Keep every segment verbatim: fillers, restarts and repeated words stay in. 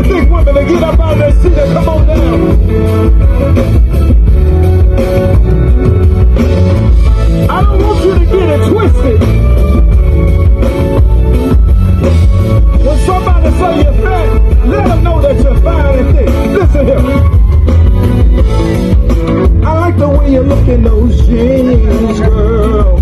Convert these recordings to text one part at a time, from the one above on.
the thick women to get up out of their seat and come on down. I don't want you to get it twisted. When somebody say you're fat, let them know that you're fine and thick. Listen here. I like the way you look in those jeans, girl.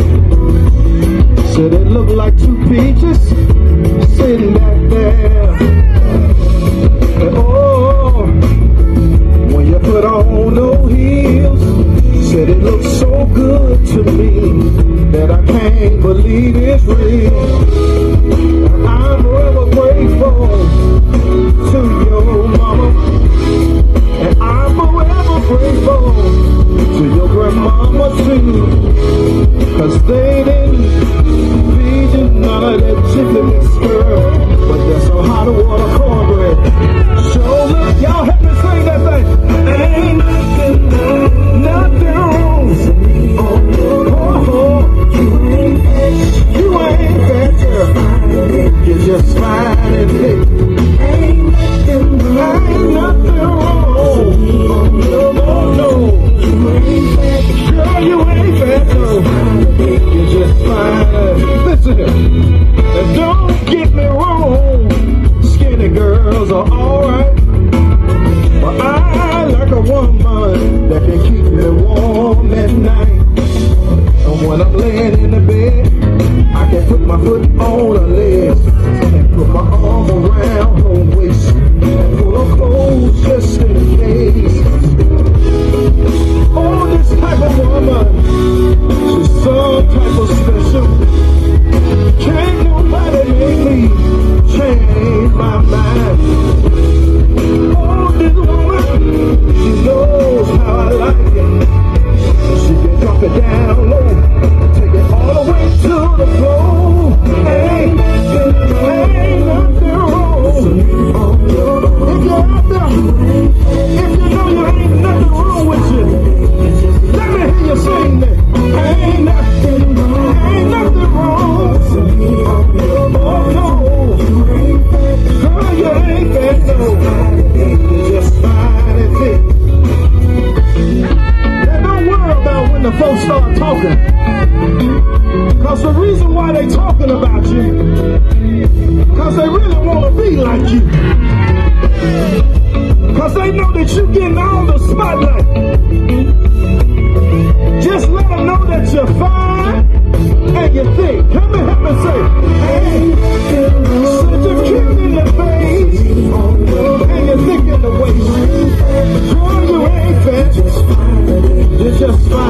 Said it look like two peaches sitting back there. And oh, when you put on those heels, said it looks so good to me that I can't believe it's real. And I'm forever grateful to your mama, and I'm forever grateful to your grandmama too, cause they didn't feed you none of that chicken mix, girl, but there's some hot water cornbread. Show me, y'all help me sing that thing. Ain't nothing, nothing wrong. Oh, oh, you ain't fat, you ain't fat, girl. You're just fine and thick. Ain't nothing wrong, ain't nothing wrong. No, no, no. You ain't fat, girl, you ain't fat, no. You're just fine. Listen here. And don't get me wrong, skinny girls are alright, but I like a woman that can keep me warm at night. And when I'm laying in the bed, I can put my foot on her legs and put my arm around her waist and pull her clothes just in case. Oh, this type of woman, she's some type of special. Can't nobody make me change my mind. Oh, this woman, she knows how I like it. She can drop it down low, take it all the way to the floor. Ain't nothing, ain't nothing wrong. If you're out there, if you know you ain't nothing wrong with you, let me hear you sing that. Ain't nothing wrong, ain't nothing wrong. Oh no, girl, you ain't fat, no. You're just fine and thick. Now don't worry about when the folks start talking, cause the reason why they talking about you, cause they really want to be like you, cause they know that you getting all the spotlight. Just let them know that you're fine and you're thick. Come and help me say, hey, such a cute in the face, and you're thick in the waist. Girl, you ain't fat, you're just fine.